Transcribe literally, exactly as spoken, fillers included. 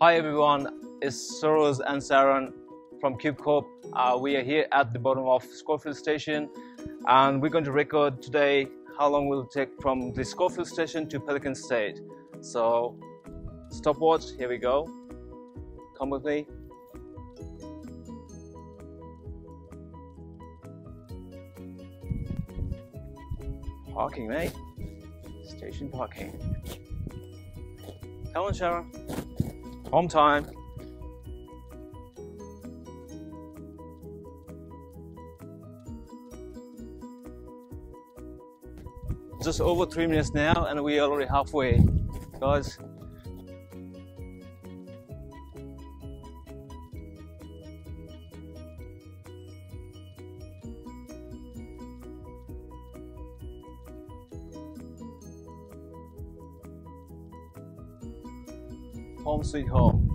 Hi everyone, it's Saroz and Sharan from Cubecorp. Uh, we are here at the bottom of Schofields Station and we're going to record today how long will it take from the Schofields Station to Pelican Estate. So stopwatch, here we go. Come with me. Parking, mate. Station parking. Come on, Sharan. Home time. Just over three minutes now, and we're already halfway, guys. Home sweet home.